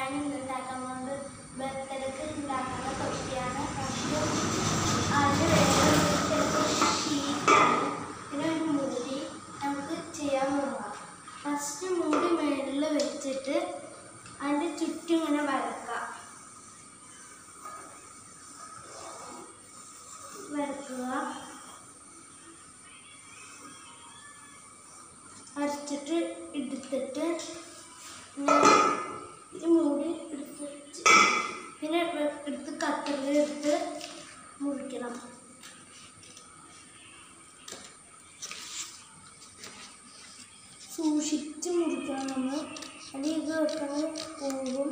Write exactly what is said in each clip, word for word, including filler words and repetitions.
ഞാൻ ഇന്ന് ഉണ്ടാക്കാൻ പോകുന്നത് ബർത്ത്ഡേക്ക് ഉണ്ടാക്കുന്ന തൊപ്പിയാണ്. ഫസ്റ്റ് അതിന് വേണ്ട ഷീറ്റാണ്, പിന്നെ ഒരു മൂടി നമുക്ക് ചെയ്യാൻ തുടങ്ങാം. ഫസ്റ്റ് മൂടി മേളിൽ വെച്ചിട്ട് അതിൻ്റെ ചുറ്റും ഇങ്ങനെ വരക്കാം. വരക്കുക, വരച്ചിട്ട് എടുത്തിട്ട് ഈ മൂടി എടുത്ത് വെച്ച് പിന്നെ എടുത്ത് കട്ടറിലെടുത്ത് മുറിക്കണം. സൂക്ഷിച്ച് മുറിക്കണം നമ്മൾ, അല്ലെങ്കിൽ ഇത് വെക്കണം പോകും.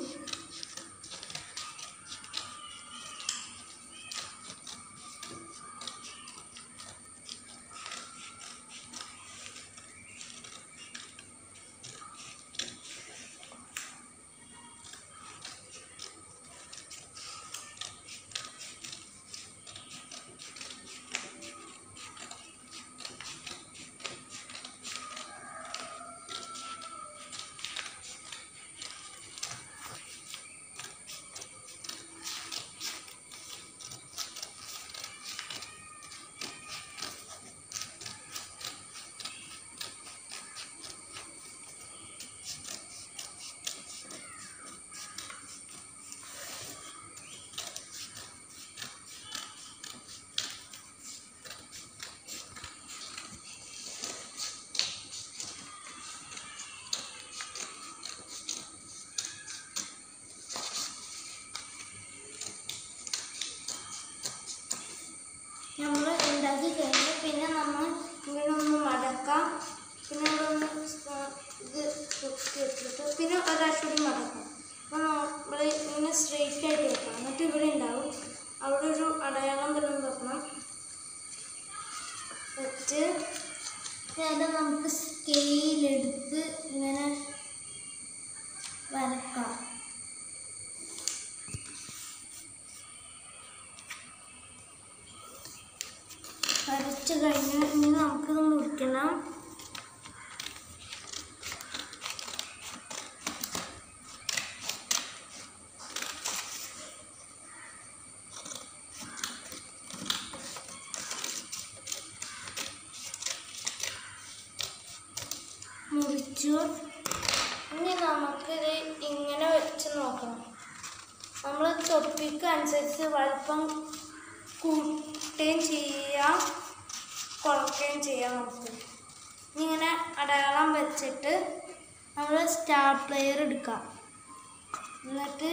നമ്മൾ ഉണ്ടാക്കി കഴിഞ്ഞ് പിന്നെ നമ്മൾ ഇങ്ങനെ ഒന്ന് മടക്കാം. പിന്നെ ഇവിടെ ഒന്ന് ഇത് കുത്തി വെച്ചിട്ട് പിന്നെ ഒരാഴ്ച കൂടി മടക്കാം. അപ്പോൾ നമ്മൾ ഇങ്ങനെ സ്ട്രെയിറ്റ് ആയിട്ട് വെക്കണം. എന്നിട്ട് ഇവിടെ ഉണ്ടാവും, അവിടെ ഒരു അടയാളം വല്ലതും വെക്കണം. വെച്ച് പിന്നെ നമുക്ക് സ്കെയിലെടുത്ത് ഇങ്ങനെ വരക്കാം. വരച്ച് കഴിഞ്ഞ് ഇനി നമുക്കിത് മുറിക്കണം. മുറിച്ചു. ഇനി നമുക്കിത് ഇങ്ങനെ വെച്ച് നോക്കണം. നമ്മൾ തൊപ്പിക്ക് അനുസരിച്ച് വലുപ്പം കൂട്ടുകയും ചെയ്യാം, കുറയ്ക്കുകയും ചെയ്യാം. നമുക്ക് ഇങ്ങനെ അടയാളം വെച്ചിട്ട് നമ്മൾ സ്റ്റാപ്ലെയർ എടുക്കാം. എന്നിട്ട്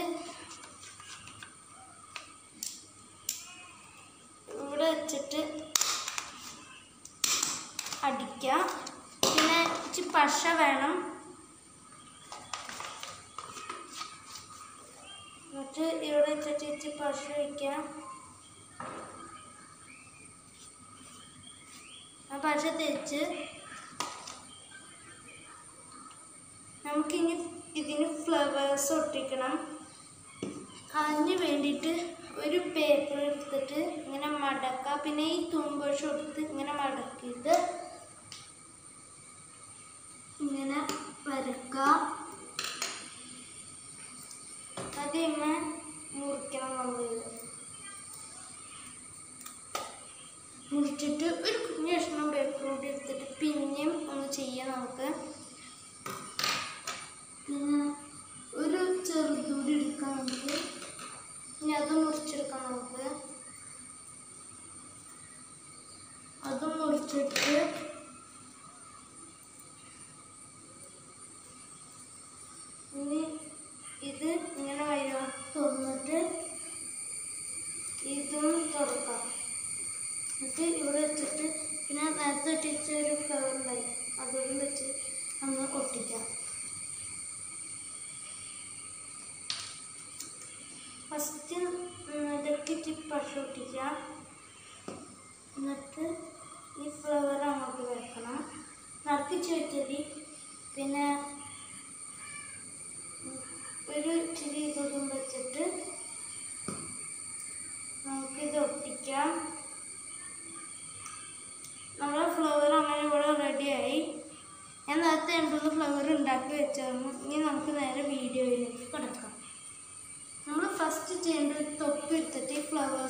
ഇവിടെ വെച്ചിട്ട് അടിക്കാം. പിന്നെ ഇച്ചിരി പശ വേണം. എന്നിട്ട് ഇവിടെ വെച്ചിട്ട് ഇച്ചിരി പശ വയ്ക്കാം. ആ പശ തേച്ച് നമുക്കിനി ഇതിന് ഫ്ലവേഴ്സ് ഒട്ടിക്കണം. അതിന് വേണ്ടിയിട്ട് ഒരു പേപ്പർ എടുത്തിട്ട് ഇങ്ങനെ മടക്കുക. പിന്നെ ഈ തുമ്പശം എടുത്ത് ഇങ്ങനെ മടക്കിയിട്ട് ഇങ്ങനെ വരക്കുക. അതിങ്ങനെ മുറിക്കണം. നമ്മൾ മുറിച്ചിട്ട് ഒരു കുഞ്ഞു കഷ്ണം പേപ്പർ കൂടി എടുത്തിട്ട് പിന്നെയും ഒന്ന് ചെയ്യാം നമുക്ക്. പിന്നെ ഒരു ചെറുതൂടി എടുക്കാം നമുക്ക്. ഇനി അത് മുറിച്ചെടുക്കാം നമുക്ക്. അത് മുറിച്ചിട്ട് ഇനി ഇത് ഇങ്ങനെ വയ്യ തുറന്നിട്ട് ഇതും തുറക്കാം. എന്നിട്ട് ഇവിടെ വെച്ചിട്ട് പിന്നെ നേരത്തെ ഒട്ടിച്ച ഒരു ഫ്ലവർ ഉണ്ടായി അതോടും വെച്ച് നമ്മൾ ഒട്ടിക്കാം. ഫസ്റ്റ് ഇതൊക്കെ ഇച്ചിരി പശ ഒട്ടിക്കാം. എന്നിട്ട് ഈ ഫ്ലവർ അങ്ങോട്ട് വെക്കണം. നറുക്കിച്ച് വെച്ചതി പിന്നെ ഒരു ഇച്ചിരി ഇതും വെച്ചിട്ട് നമുക്കിത് ഒട്ടിക്കാം. നമ്മുടെ ഫ്ലവർ അങ്ങനെ ഇവിടെ റെഡിയായി. ഞാൻ നേരത്തെ രണ്ടു മൂന്ന് ഫ്ലവർ ഉണ്ടാക്കി വെച്ചായിരുന്നു. ഇനി നമുക്ക് നേരെ വീഡിയോയിലേക്ക് കിടക്കാം.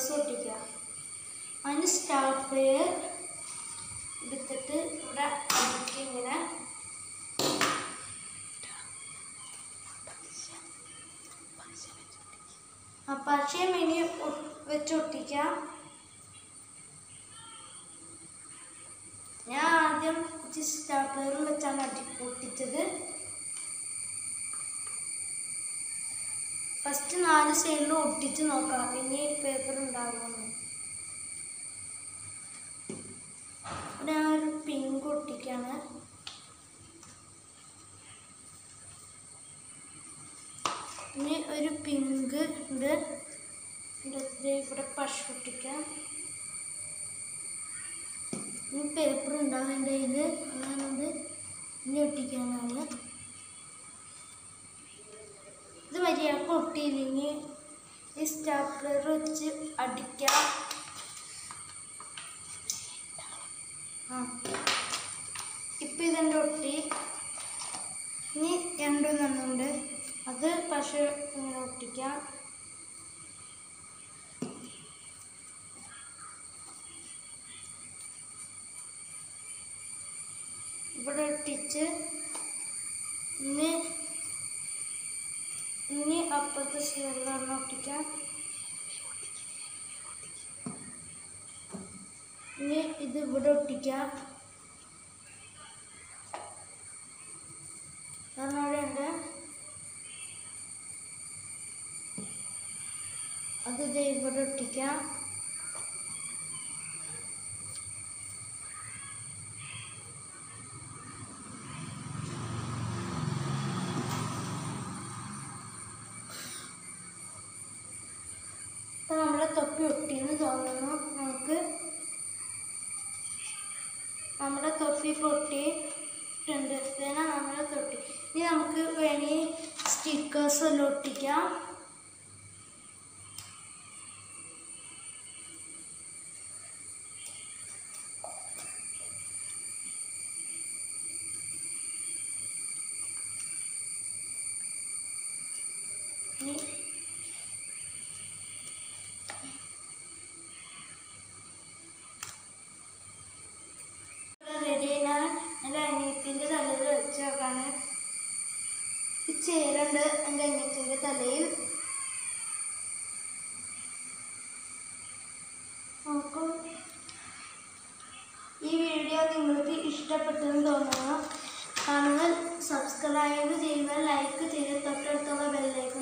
സ്റ്റിക്കേഴ്സ് ഒട്ടിക്കുക. അതിന് സ്റ്റാപ്ലർ എടുത്തിട്ട് ഇവിടെ അടിക്കുക ഇങ്ങനെ. ആ പശയും ഇനി വെച്ച് ഒട്ടിക്കാം. ഞാൻ ആദ്യം സ്റ്റാപ്ലറും വെച്ചാണ് അടി ഒട്ടിച്ചത്. ഫസ്റ്റ് നാല് സൈഡിലും ഒട്ടിച്ച് നോക്കാം ഇനി പേപ്പർ ഉണ്ടാകുമെന്ന്. ഞാൻ ഒരു പിങ്ക് ഒട്ടിക്കാണ്. ഇനി ഒരു പിങ്ക് ഉണ്ട്, ഇവിടെ പശ ഒട്ടിക്കാം. ഇനി പേപ്പർ ഉണ്ടാവും എൻ്റെ കയ്യിൽ, ഞാനത് ഇനി ഒട്ടിക്കാനാണ്. ഇത് മര്യാദക്ക് ഒട്ടിയില്ലെങ്കിൽ ഈ സ്റ്റാപ്ലർ വെച്ച് അടിക്കാം. ആ ഇപ്പം ഇതെൻ്റെ ഒട്ടി. ഇനി രണ്ടെണ്ണമുണ്ട്, അത് പക്ഷേ ഇങ്ങനെ ഒട്ടിക്കാം. ഇവിടെ ഒട്ടിച്ച് ഇനി ഇനി അപ്പുറത്തെ സൈഡിലാണ് ഒട്ടിക്കാം. ഇനി ഇത് ഇവിടെ ഒട്ടിക്കാം. അവിടെ ഉണ്ട്, അത് ഇവിടെ ഒട്ടിക്കാം. നമ്മുടെ തൊപ്പി ഒട്ടിയെന്ന് തോന്നുന്നു. നമുക്ക് നമ്മുടെ തൊപ്പി പൊട്ടിയിട്ടുണ്ട്. ഇതാണ് നമ്മുടെ തൊപ്പി. ഇനി നമുക്ക് വേണി സ്റ്റിക്കേഴ്സ് എല്ലാം ഒട്ടിക്കാം. എൻ്റെ തലയിൽ വെച്ച് നോക്കാണ്. ചേരുണ്ട് എൻ്റെ അനിയത്തിൻ്റെ തലയിൽ. നോക്കൂ, ഈ വീഡിയോ നിങ്ങൾക്ക് ഇഷ്ടപ്പെട്ടെന്ന് തോന്നുന്നു. കാണുക, സബ്സ്ക്രൈബ് ചെയ്യുക, ലൈക്ക് ചെയ്യുക, തൊട്ടടുത്തുള്ള ബെല്ലൈക്കൺ